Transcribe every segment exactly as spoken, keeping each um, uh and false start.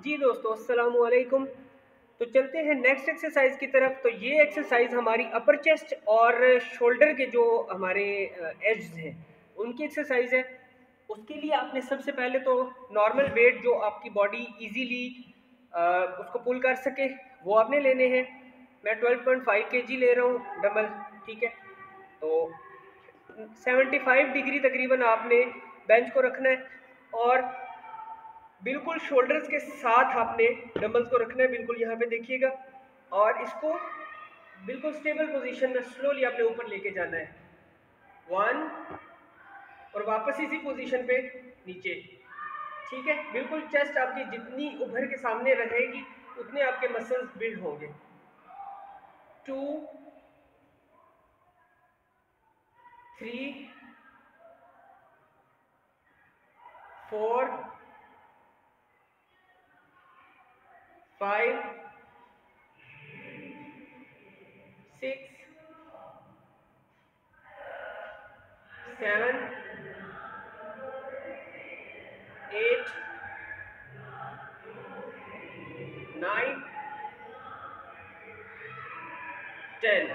जी दोस्तों, अस्सलाम वालेकुम। तो चलते हैं नेक्स्ट एक्सरसाइज की तरफ। तो ये एक्सरसाइज हमारी अपर चेस्ट और शोल्डर के जो हमारे एज्स हैं उनकी एक्सरसाइज है। उसके लिए आपने सबसे पहले तो नॉर्मल वेट जो आपकी बॉडी इजीली उसको पुल कर सके वो आपने लेने हैं। मैं ट्वेल्व पॉइंट फाइव के जी ले रहा हूँ डबल, ठीक है। तो सेवेंटी फाइव डिग्री तकरीबन आपने बेंच को रखना है और बिल्कुल शोल्डर्स के साथ आपने डंबल्स को रखना है। बिल्कुल यहाँ पे देखिएगा और इसको बिल्कुल स्टेबल पोजीशन में स्लोली आपने ऊपर लेके जाना है। वन और वापस इसी पोजीशन पे नीचे, ठीक है। बिल्कुल चेस्ट आपकी जितनी उभर के सामने रहेगी उतने आपके मसल्स बिल्ड होंगे। Two, three, four, five, six, seven, eight, nine, ten.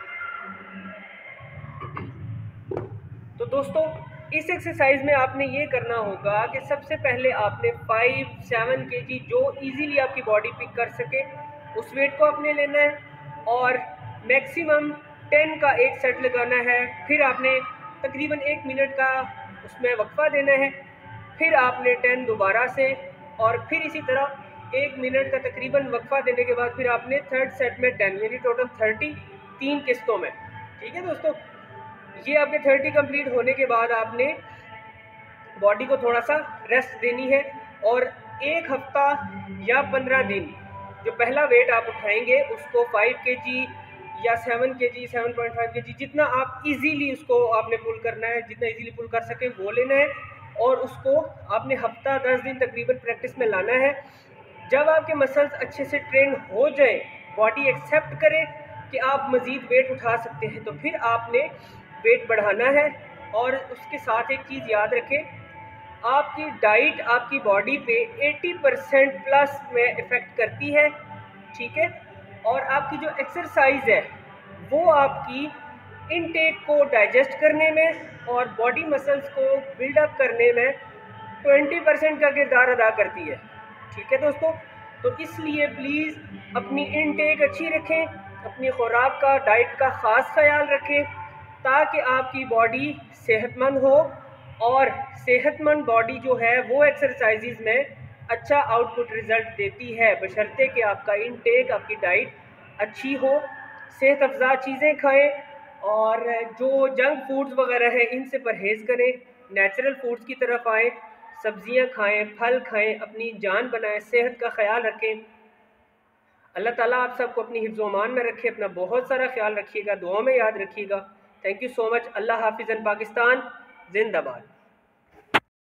तो दोस्तों इस एक्सरसाइज में आपने ये करना होगा कि सबसे पहले आपने फाइव सेवन के जी जो इजीली आपकी बॉडी पिक कर सके उस वेट को आपने लेना है और मैक्सिमम टेन का एक सेट लगाना है। फिर आपने तकरीबन एक मिनट का उसमें वक्फा देना है। फिर आपने टेन दोबारा से और फिर इसी तरह एक मिनट का तकरीबन वक्फा देने के बाद फिर आपने थर्ड सेट में टेन, यानी टोटल थर्टी तीन किस्तों में, ठीक है दोस्तों। ये आपके थर्टी कंप्लीट होने के बाद आपने बॉडी को थोड़ा सा रेस्ट देनी है और एक हफ्ता या पंद्रह दिन जो पहला वेट आप उठाएंगे उसको फाइव के जी या सेवन के जी सेवन पॉइंट फाइव के जी जितना आप इजीली उसको आपने पुल करना है, जितना इजीली पुल कर सके वो लेना है और उसको आपने हफ्ता दस दिन तकरीबन प्रैक्टिस में लाना है। जब आपके मसल्स अच्छे से ट्रेन हो जाए, बॉडी एक्सेप्ट करे कि आप मज़ीद वेट उठा सकते हैं, तो फिर आपने वेट बढ़ाना है। और उसके साथ एक चीज़ याद रखें, आपकी डाइट आपकी बॉडी पे अस्सी परसेंट प्लस में इफ़ेक्ट करती है, ठीक है। और आपकी जो एक्सरसाइज है वो आपकी इनटेक को डाइजेस्ट करने में और बॉडी मसल्स को बिल्डअप करने में ट्वेंटी परसेंट का किरदार अदा करती है, ठीक है दोस्तों। तो इसलिए प्लीज़ अपनी इनटेक अच्छी रखें, अपनी खुराक का, डाइट का ख़ास ख्याल रखें ताकि आपकी बॉडी सेहतमंद हो। और सेहतमंद बॉडी जो है वो एक्सरसाइजेज में अच्छा आउटपुट रिज़ल्ट देती है, बशर्ते कि आपका इनटेक, आपकी डाइट अच्छी हो। सेहत अफ़ज़ा चीज़ें खाएं और जो जंक फूड्स वगैरह हैं इनसे परहेज़ करें, नेचुरल फूड्स की तरफ आएँ, सब्ज़ियाँ खाएं, फल खाएं, अपनी जान बनाएं, सेहत का ख्याल रखें। अल्लाह ताला आप सबको अपनी हिफ्ज़ व अमान में रखे। अपना बहुत सारा ख्याल रखिएगा, दुआ में याद रखिएगा। Thank you so much. अल्लाह हाफिज़ एंड पाकिस्तान जिंदाबाद।